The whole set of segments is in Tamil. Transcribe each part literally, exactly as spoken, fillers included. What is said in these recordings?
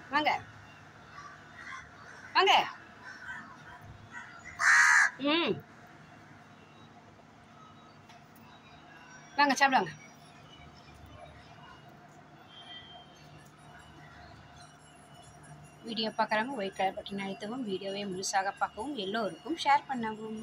வாங்க வாங்க. ம் வாங்க சாப்பிடுவாங்க. வீடியோ பார்க்குறவங்க ஒயிட் கலர் பட்டன் அழுத்தவும், வீடியோவை முழுசாக பார்க்கவும், எல்லோருக்கும் ஷேர் பண்ணவும்.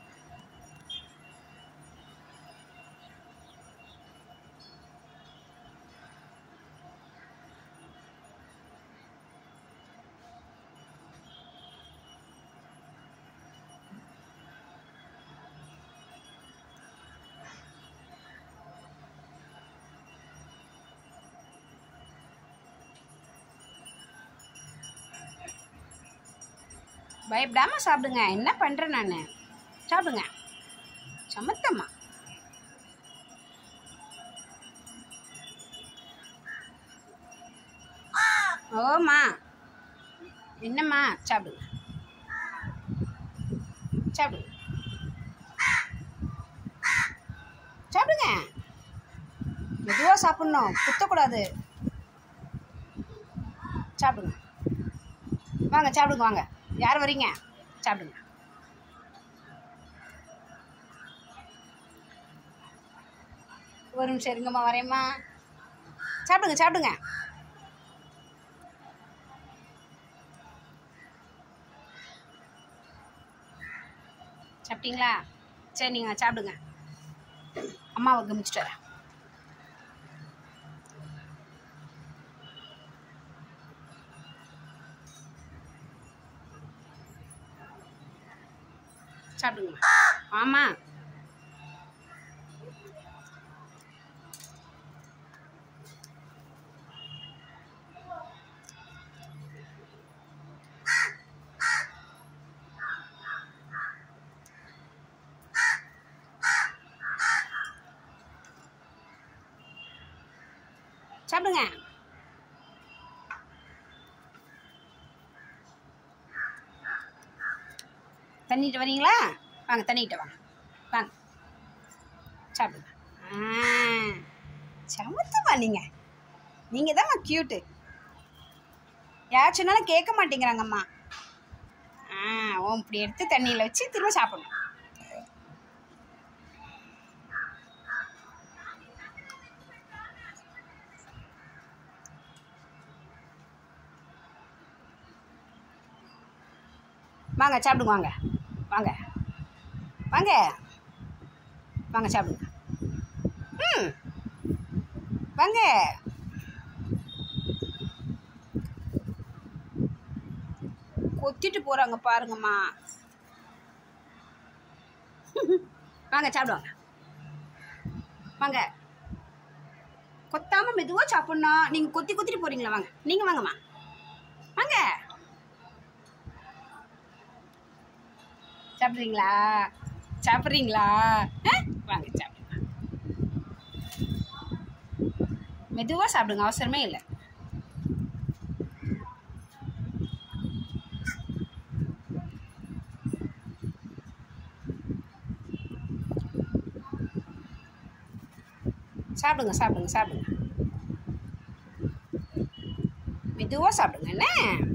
பயப்படாமல் சாப்பிடுங்க. என்ன பண்ணுறேன் நான்? சாப்பிடுங்க. சமத்தம்மா. ஓம்மா என்னம்மா? சாப்பிடுங்க சாப்பிடுங்க சாப்பிடுங்க. மெதுவாக சாப்பிட்ணும், குத்தக்கூடாது. சாப்பிடுங்க. வாங்க சாப்பிடுங்க. வாங்க. யார் வரீங்க? சாப்பிடுங்க. ஒரு நிமிஷம் இருங்கம்மா, வரேம்மா. சாப்பிடுங்க சாப்பிடுங்க. சாப்பிட்டீங்களா? சரி, நீங்கள் சாப்பிடுங்க. அம்மாவை கவனிச்சுட்டு வரேன். சாப்பிடுங்க. ஆமாம். சாப்பிடுங்க. தண்ணிட்டு வரீங்களா? வாங்க, தண்ணிக்கிட்ட வாங்க. வாங்க சாப்பிடுங்க. ஆ சமத்தமா. நீங்கள் நீங்கள் தான் க்யூட்டு. யார் சொன்னாலும் கேட்க மாட்டேங்கிறாங்கம்மா. ஆ ஓ இப்படி எடுத்து தண்ணியில் வச்சு திரும்ப சாப்பிடணும். வாங்க சாப்பிடுங்க. வாங்க வாங்க வாங்க வாங்க சாப்பிடுங்க. ம் வாங்க. கொத்திட்டு போகிறாங்க பாருங்கம்மா. வாங்க சாப்பிடுவாங்க. வாங்க. கொத்தாமல் மெதுவாக சாப்பிட்ணும். நீங்கள் கொத்தி கொத்திட்டு போகிறீங்களா? வாங்க. நீங்கள் வாங்கம்மா. வாங்க. சாப்பிட்றீங்களா? சாப்பிட்றீங்களா? வாங்க சாப்பிடுங்க. மெதுவாக சாப்பிடுங்க, அவசரமே இல்லை. சாப்பிடுங்க சாப்பிடுங்க சாப்பிடுங்க. மெதுவாக சாப்பிடுங்க. என்ன?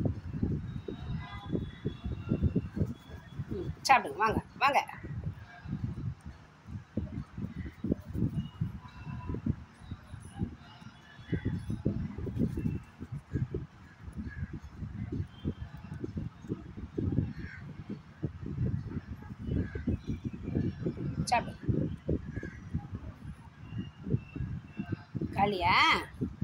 ம் சாப்பிடுங்க. வாங்க வாங்க. சாப்பிடுங்க. காலியா?